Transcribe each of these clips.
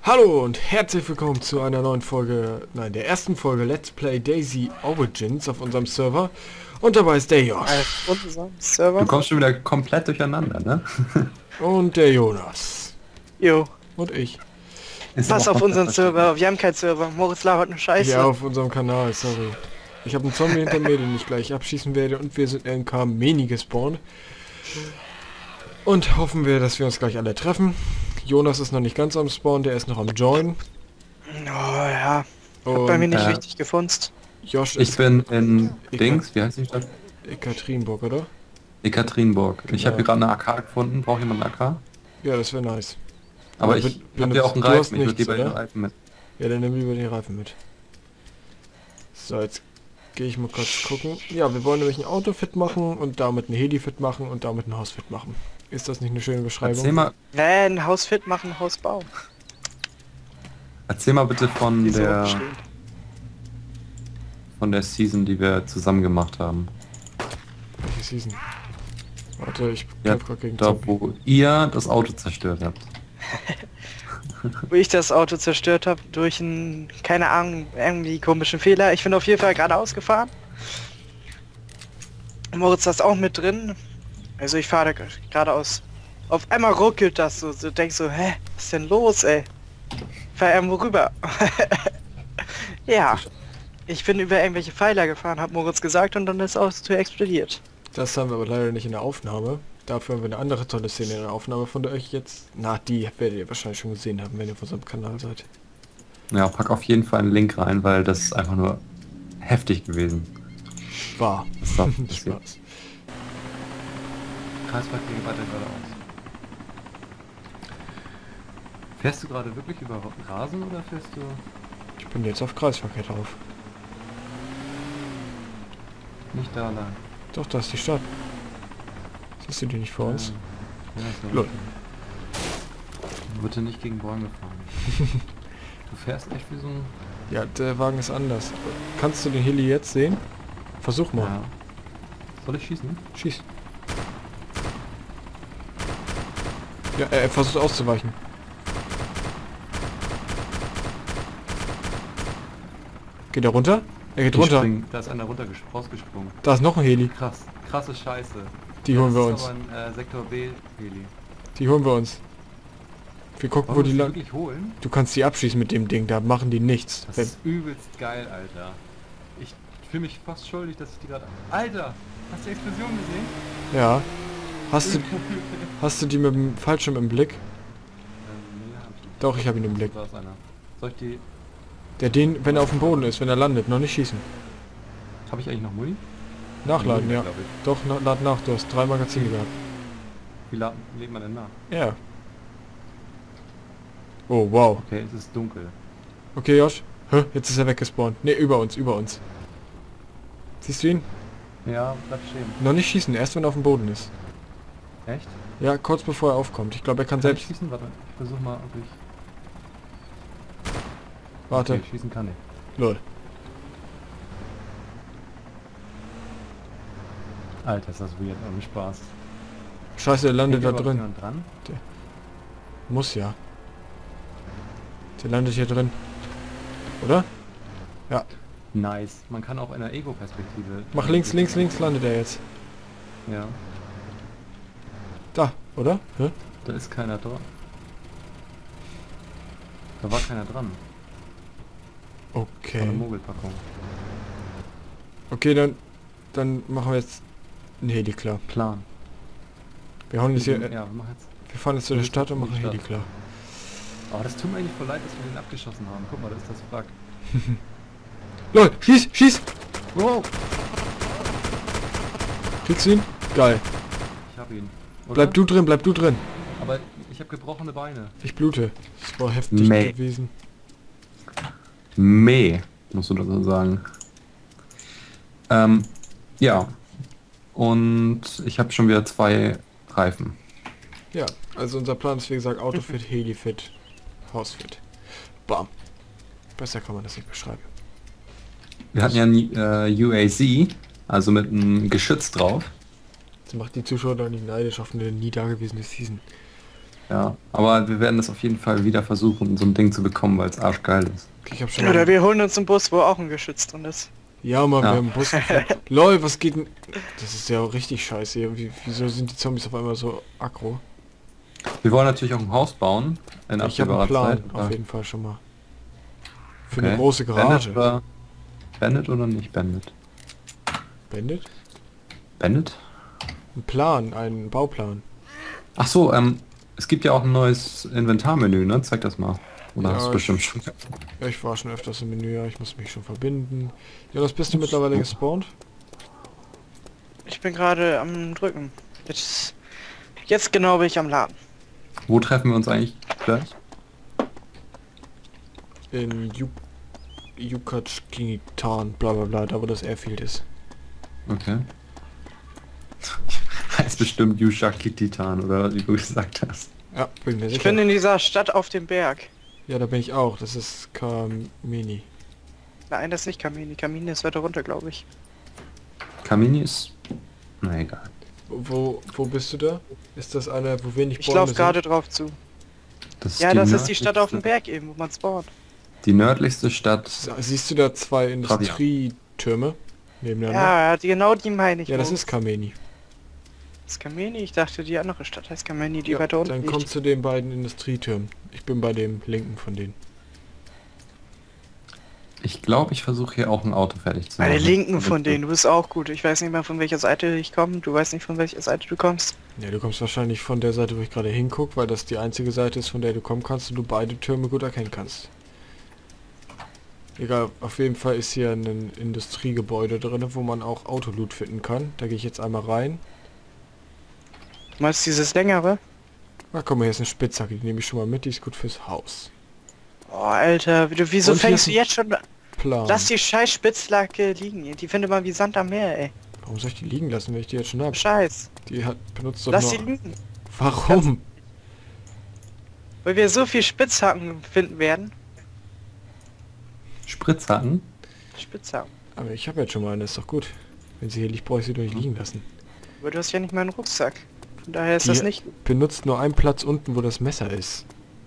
Hallo und herzlich willkommen zu einer neuen Folge, nein, der ersten Folge Let's Play Daisy Origins auf unserem Server. Und dabei ist der Josh. Auf unserem Server. Du kommst schon wieder komplett durcheinander, ne? Und der Jonas. Jo. Und ich. Pass auf unseren Server, wir haben keinen Server. Moritz labert eine Scheiße. Ja, auf unserem Kanal, sorry. Ich habe einen Zombie hinter mir, den ich gleich abschießen werde, und wir sind in Kameni gespawnt. Und hoffen wir, dass wir uns gleich alle treffen. Jonas ist noch nicht ganz am Spawn, der ist noch am Join. Oh ja. Hat Und bei mir nicht richtig gefunzt. Josh ist Ich bin in Dings, wie heißt die Stadt? Ekaterinburg, oder? Ekaterinburg. Ich habe hier gerade eine AK gefunden. Braucht jemand eine AK? Ja, das wäre nice. Aber Aber ich ben- habe ja auch einen du hast Reifen. Ich würde nichts, lieber den oder? Reifen mit. Ja, dann nimm lieber den Reifen mit. So, jetzt gehe ich mal kurz gucken. Ja, wir wollen nämlich ein Auto fit machen und damit ein Heli fit machen und damit ein Haus fit machen. Ist das nicht eine schöne Beschreibung? Ein Haus fit machen, Haus bauen. Erzähl mal bitte von Die so der stehen. Season, die wir zusammen gemacht haben. Welche Season? Warte, ich Ja, kämpfe gerade gegen da Zombie. wo ihr das Auto zerstört habt. Wo ich das Auto zerstört habe durch einen, keine Ahnung, irgendwie komischen Fehler. Ich bin auf jeden Fall geradeaus gefahren. Moritz ist auch mit drin. Also ich fahre da geradeaus. Auf einmal ruckelt das so. Du denkst so, hä, was ist denn los, ey? Fahr irgendwo rüber. Ja. Ich bin über irgendwelche Pfeiler gefahren, hat Moritz gesagt, und dann ist das Auto explodiert. Das haben wir aber leider nicht in der Aufnahme. Dafür haben wir eine andere tolle Szene in der Aufnahme, von der euch jetzt... Na, die werdet ihr wahrscheinlich schon gesehen haben, wenn ihr auf unserem Kanal seid. Ja, pack auf jeden Fall einen Link rein, weil das ist einfach nur heftig gewesen. War. Was da passiert. Spaß. Kreisverkehr weiter geradeaus. Fährst du gerade wirklich über Rasen oder fährst du... Ich bin jetzt auf Kreisverkehr drauf. Nicht da lang? Doch, da ist die Stadt. Siehst du die nicht vor uns? Ja, so. Lol. Bitte nicht gegen Bäume fahren. Du fährst echt wie so ein... Ja, der Wagen ist anders. Kannst du den Heli jetzt sehen? Versuch mal. Ja. Soll ich schießen? Schieß. Ja, er versucht auszuweichen. Geht er runter? Er geht runter. Da ist einer rausgesprungen. Da ist noch ein Heli. Krass. Krasse Scheiße. Die holen wir Das uns. ist aber ein Sektor B Heli. Die holen wir uns. Wir gucken, wo Wollen die wir lang... wirklich holen? Du kannst die abschießen mit dem Ding, da machen die nichts. Das Wenn... ist übelst geil, Alter. Ich fühle mich fast schuldig, dass ich die gerade... Alter! Hast du die Explosion gesehen? Ja. Hast du die mit dem Fallschirm im Blick? Nee, hab ich nicht. Doch, ich habe ihn im Blick. Da ist einer. Soll ich die... Der den, wenn er auf dem Boden ist, wenn er landet, noch nicht schießen. Habe ich eigentlich noch Muni? Nachladen, Nee, ja. glaub ich. Doch, lad nach, du hast 3 Magazine gehabt. Wie lädt man denn nach? Ja. Oh, wow. Okay, es ist dunkel. Okay, Josh. Hä? Jetzt ist er weggespawnt. Ne, über uns, über uns. Siehst du ihn? Ja, bleib stehen. Noch nicht schießen, erst wenn er auf dem Boden ist. Echt? Ja, kurz bevor er aufkommt. Ich glaube, er kann Kann ich selbst... schießen? Warte, ich versuch mal, ob ich... Warte. Okay, schießen kann ich. Lol. Alter, ist das weird, ohne Spaß. Scheiße, er landet Hängt da überhaupt drin. jemand dran? Muss ja. Der landet hier drin. Oder? Ja. Nice. Man kann auch in der Ego-Perspektive... Mach links, links, links landet er jetzt. Ja. Da, oder? Hä? Da ist keiner dran. Da war keiner dran. Von der Okay. Mogelpackung. Okay, dann machen wir jetzt ein Heli klar. Plan. Wir hauen jetzt hier... Ja, mach jetzt. Wir fahren jetzt zu der Stadt und machen Die Heli Stadt. klar. Aber das tut mir eigentlich voll leid, dass wir den abgeschossen haben. Guck mal, das ist das Wrack. LOL, schieß, schieß! Wow! Kriegst du ihn? Geil. Ich hab ihn. Oder? Bleib du drin, bleib du drin. Aber ich habe gebrochene Beine. Ich blute. Das war heftig Meh. gewesen. Musst du dazu sagen. Ja. Und ich habe schon wieder 2 Reifen. Ja, also unser Plan ist wie gesagt Autofit, Helifit, Hausfit. Bam. Besser kann man das nicht beschreiben. Wir hatten ja ein UAZ, also mit einem Geschütz drauf. Das macht die Zuschauer doch nicht neidisch auf eine nie dagewesene Season. Ja, aber wir werden es auf jeden Fall wieder versuchen, so ein Ding zu bekommen, weil es arschgeil ist. Okay, ich hab schon Oder mal... wir holen uns einen Bus, wo auch ein Geschütz drin ist. Ja, Mann, wir Ja. haben einen Bus. Lol, was geht denn... Das ist ja auch richtig scheiße hier. Wieso sind die Zombies auf einmal so aggro? Wir wollen natürlich auch ein Haus bauen, in Ich habe einen absehbarer Plan, Zeit. auf aber- jeden Fall schon mal. Für Okay. eine große Garage. Bandit oder nicht Bandit? Bandit? Bandit? Ein Plan, ein Bauplan. Ach so, es gibt ja auch ein neues Inventarmenü, ne? Zeig das mal. Oder Ja, hast du ich- bestimmt schon. Ja, ich war schon öfters im Menü, ja, ich muss mich schon verbinden. Jonas, bist du mittlerweile gespawnt? Ich bin gerade am drücken. Jetzt genau bin ich am Laden. Wo treffen wir uns eigentlich gleich? In Yucatán, bla bla bla, da wo das Airfield ist. Okay. Heißt bestimmt Yushaki Titan, oder wie du gesagt hast. Ja, bin mir Ich sicher. bin in dieser Stadt auf dem Berg. Ja, da bin ich auch. Das ist Kamini. Nein, das ist nicht Kamini. Kamini ist weiter runter, glaube ich. Kamini ist... Na egal. Wo bist du da? Ist das eine, wo wenig Ich Bäume laufe sind? gerade drauf zu. Das Ja, das ist die Stadt auf dem nördlichste- Berg eben, wo man spawnt. Die nördlichste Stadt. Siehst du da zwei Industrietürme nebeneinander? Ja, genau die meine ich. Ja, das Mo. ist Kameni. Das ist Kamini? Ich dachte, die andere Stadt heißt Kamini, die Ja, weiter unten dann liegt. komm zu den beiden Industrietürmen. Ich bin bei dem linken von denen. Ich glaube, ich versuche hier auch ein Auto fertig zu Bei der machen. linken von denen, du bist auch gut. Ich weiß nicht mal, von welcher Seite ich komme. Du weißt nicht, von welcher Seite du kommst. Ja, du kommst wahrscheinlich von der Seite, wo ich gerade hinguck, weil das die einzige Seite ist, von der du kommen kannst und du beide Türme gut erkennen kannst. Egal, auf jeden Fall ist hier ein Industriegebäude drin, wo man auch Autoloot finden kann. Da gehe ich jetzt einmal rein. Du meinst dieses längere? Na komm mal, hier ist eine Spitzhacke, die nehme ich schon mal mit, die ist gut fürs Haus. Oh, Alter, wieso Und hier fängst du ist jetzt schon... Plan. Lass die scheiß Spitzlacke liegen. Die findet man wie Sand am Meer, ey. Warum soll ich die liegen lassen, wenn ich die jetzt schon habe? Scheiß. Die hat benutzt doch Lass nur... sie liegen. Warum? Weil wir so viel Spitzhacken finden werden. Spritzhacken? Spitzhacken. Aber ich habe jetzt schon mal eine, ist doch gut. Wenn sie hier liegt, brauche ich sie doch nicht liegen lassen. Aber du hast ja nicht mal einen Rucksack. Von daher ist Die das nicht... benutzt nur einen Platz unten, wo das Messer ist.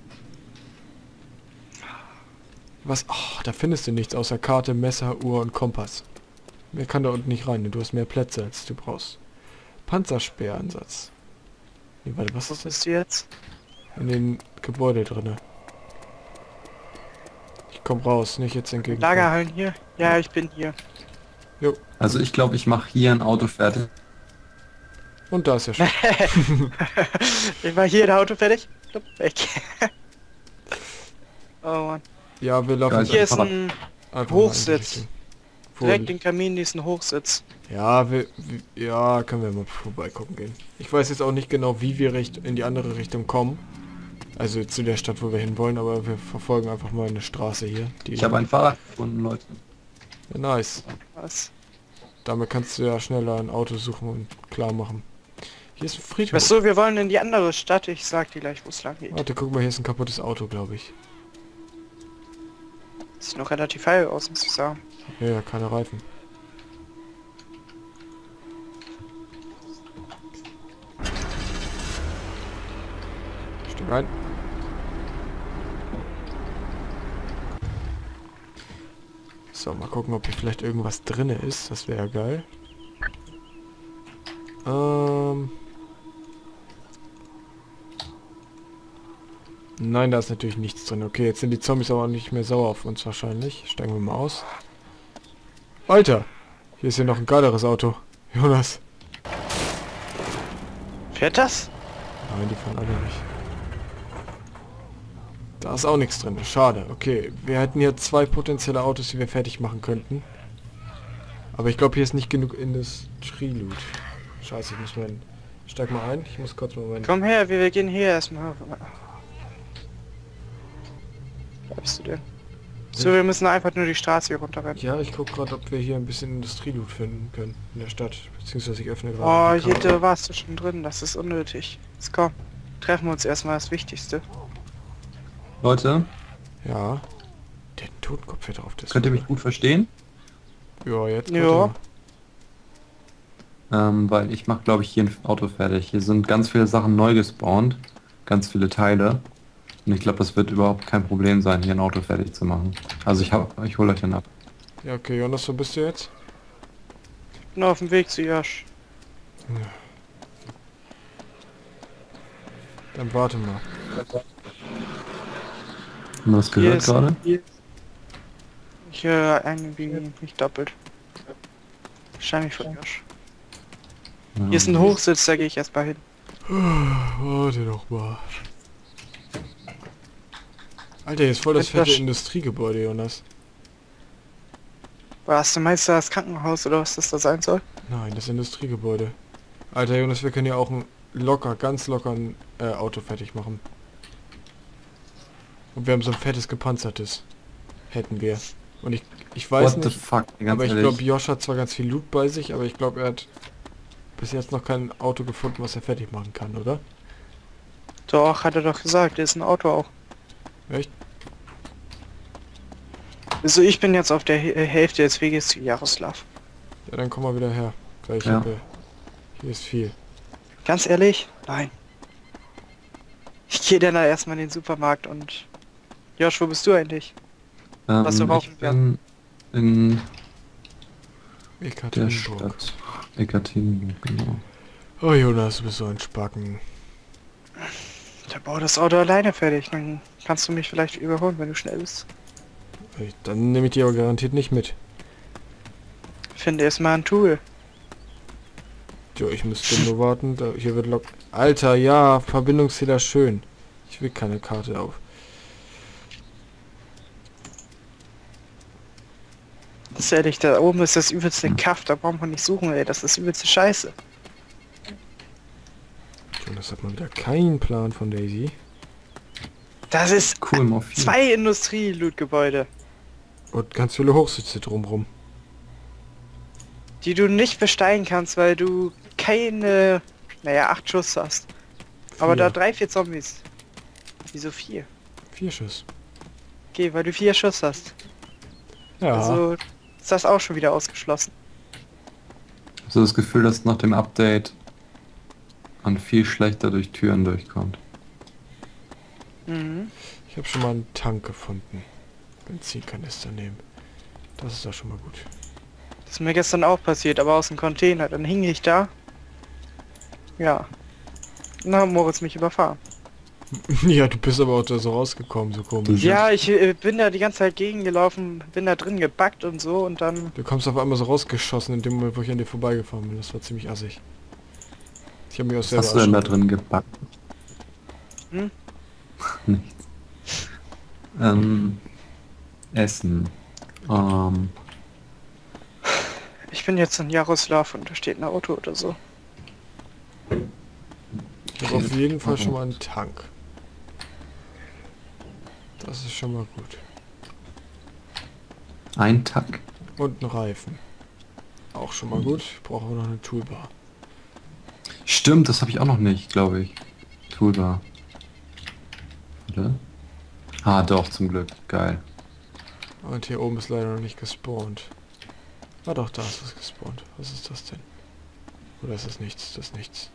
Was? Oh, da findest du nichts außer Karte, Messer, Uhr und Kompass. Mehr kann da unten nicht rein, du hast mehr Plätze, als du brauchst. Panzersperransatz. Nee, warte, was Wo ist das? bist du jetzt? In den Gebäude drinne. Ich komm raus, nicht jetzt entgegen. Lagerhallen hier? Ja, ich bin hier. Also ich glaube, ich mache hier ein Auto fertig. Und da ist ja schon. Ich war hier, der Auto fertig. Plupp, weg. Oh Mann. Ja, wir laufen Geil. Hier ist Fahrrad. ein... einfach mal in die Hochsitz. Richtung. Wo- Direkt den Kamin ist ein Hochsitz. Ja, ja, können wir mal vorbeigucken gehen. Ich weiß jetzt auch nicht genau, wie wir in die andere Richtung kommen. Also zu der Stadt, wo wir hinwollen, aber wir verfolgen einfach mal eine Straße hier. Die Ich habe ein Fahrrad gefunden, Leute. Ja, nice. Was? Damit kannst du ja schneller ein Auto suchen und klar machen. Hier ist ein Friedhof. Achso, wir wollen in die andere Stadt. Ich sag dir gleich, wo es lang geht. Warte, guck mal, hier ist ein kaputtes Auto, glaube ich. Sieht noch relativ heil aus, muss ich sagen. Ja, ja, keine Reifen. Steig ein. So, mal gucken, ob hier vielleicht irgendwas drinne ist. Das wäre geil. Nein, da ist natürlich nichts drin. Okay, jetzt sind die Zombies aber auch nicht mehr sauer auf uns wahrscheinlich. Steigen wir mal aus. Alter! Hier ist ja noch ein geileres Auto. Jonas. Fährt das? Nein, die fahren alle nicht. Da ist auch nichts drin. Schade. Okay, wir hätten hier zwei potenzielle Autos, die wir fertig machen könnten. Aber ich glaube, hier ist nicht genug Industrie-Loot. Scheiße, ich muss mal... Steig mal ein. Ich muss kurz mal meinen... Komm her, wir gehen hier erstmal. Wo bist du denn? So, wir müssen einfach nur die Straße hier runterrennen. Ja, ich guck gerade, ob wir hier ein bisschen Industrie-Loot finden können in der Stadt. Beziehungsweise ich öffne Oh, gerade die hier Karte. da warst du schon drin, das ist unnötig. Jetzt komm, treffen wir uns erstmal das Wichtigste. Leute, Ja. Der Totenkopf hier drauf. Das könnt ihr mich gut verstehen? Ja, jetzt. Ja. warte Weil ich mache, glaube ich, hier ein Auto fertig. Hier sind ganz viele Sachen neu gespawnt. ganz viele Teile. Und ich glaube, das wird überhaupt kein Problem sein, hier ein Auto fertig zu machen. Also ich hole euch dann ab. Ja, okay, Jonas, wo bist du jetzt? Bin auf dem Weg zu Josh. Dann warte mal. Haben wir das gehört gerade? Ich höre irgendwie nicht doppelt. Wahrscheinlich von Josh. Ja. Hier ist ein Hochsitz, da gehe ich erstmal hin. Warte doch mal. Alter, hier ist voll das fette Industriegebäude, Jonas. Was, du meinst da das Krankenhaus oder was das da sein soll? Nein, das Industriegebäude. Alter, Jonas, wir können ja auch ganz locker ein Auto fertig machen. Und wir haben so ein fettes gepanzertes. Hätten wir. Und ich weiß What the nicht, fuck, ganz aber ich ehrlich. glaube, Josh hat zwar ganz viel Loot bei sich, aber ich glaube, er hat bis jetzt noch kein Auto gefunden, was er fertig machen kann, oder? Doch, hat er doch gesagt, ist ein Auto auch. Echt? Also ich bin jetzt auf der Hälfte des Weges zu Jaroslav. Ja, dann komm mal wieder her. Gleich, Ja. hier ist viel. Ganz ehrlich? Nein. Ich gehe dann da erstmal in den Supermarkt und... Josh, wo bist du eigentlich? Was du rauchen Ich bin in der Ekaterinburg. Stadt. Ekaterinburg, genau. Oh Jonas, du bist so ein Spacken. Da bau das Auto alleine fertig, dann kannst du mich vielleicht überholen, wenn du schnell bist. Dann nehme ich die aber garantiert nicht mit. Finde erstmal ein Tool. Jo, ich müsste nur warten. Hier wird Lok... Alter, ja, Verbindungsfehler schön. Ich will keine Karte auf. Das ist ehrlich, da oben ist das übelste Kaff, da braucht man nicht suchen, ey, das ist übelste Scheiße. Jonas hat mal wieder keinen Plan von Daisy. Das ist Cool, Morphin. 2 Industrie-Loot-Gebäude, Und ganz viele Hochsitze drumrum. die du nicht besteigen kannst, weil du keine, naja, 8 Schuss hast. Aber da 3, 4 Zombies. Wieso 4? 4 Schuss. Okay, weil du 4 Schuss hast. Ja. Also ist das auch schon wieder ausgeschlossen. So das Gefühl, dass nach dem Update man viel schlechter durch Türen durchkommt. Mhm. Ich habe schon mal einen Tank gefunden. Benzinkanister nehmen. Das ist doch schon mal gut. Das ist mir gestern auch passiert, aber aus dem Container. Dann hing ich da. Ja. Dann hat Moritz mich überfahren. Ja, du bist aber auch da so rausgekommen, so komisch. Ja, ich bin da die ganze Zeit gegengelaufen, bin da drin gebackt und so und dann... Du kommst auf einmal so rausgeschossen in dem Moment, wo ich an dir vorbeigefahren bin. Das war ziemlich assig. Ich habe mich auch Was selber hast du denn da erschrocken. drin gebacken? Hm? Nichts. Essen. Ich bin jetzt in Jaroslav und da steht ein Auto oder so. Ich habe auf jeden Fall schon mal einen Tank. Das ist schon mal gut. Ein Tag. Und einen Reifen. Auch schon mal gut. Ich brauche aber noch eine Toolbar. Stimmt, das habe ich auch noch nicht, glaube ich. Toolbar. Oder? Ah, doch, zum Glück. Geil. Und hier oben ist leider noch nicht gespawnt. Ah doch, da ist es gespawnt. Was ist das denn? Oder ist das nichts? Das ist nichts.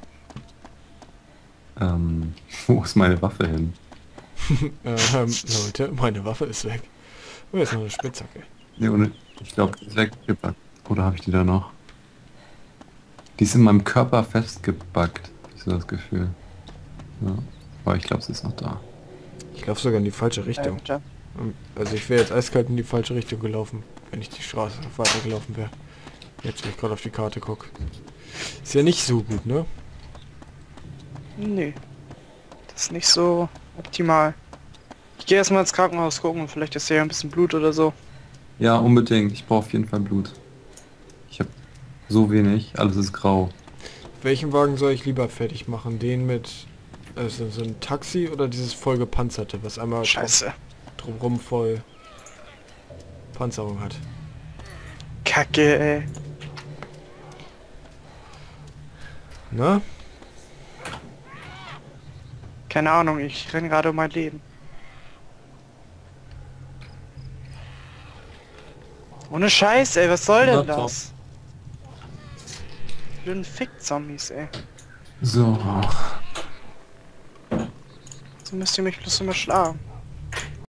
Wo ist meine Waffe hin? Leute, meine Waffe ist weg. Oh, jetzt noch eine Spitzhacke. Nee, ohne. Ich glaube, die ist weggepackt. Oder habe ich die da noch? Die ist in meinem Körper festgebackt. Ich so das Gefühl. Ja. Aber ich glaube, sie ist noch da. Ich laufe sogar in die falsche Richtung. Alter. Also ich wäre jetzt eiskalt in die falsche Richtung gelaufen, wenn ich die Straße weitergelaufen wäre. Jetzt, wenn ich gerade auf die Karte gucke. Ist ja nicht so gut, ne? Nee. Das ist nicht so optimal. Ich gehe erstmal ins Krankenhaus gucken, vielleicht ist ja ein bisschen Blut oder so. Ja, unbedingt. Ich brauche auf jeden Fall Blut. Ich habe so wenig. Alles ist grau. Welchen Wagen soll ich lieber fertig machen? Den mit so ein Taxi oder dieses voll gepanzerte, was einmal Scheiße. drumrum voll Panzerung hat? Kacke, ey. Na? Keine Ahnung, ich renn gerade um mein Leben. Ohne Scheiß, ey, was soll denn Na, top. das? Blöden Fick-Zombies, ey. So. müsst ihr mich bloß immer schlagen.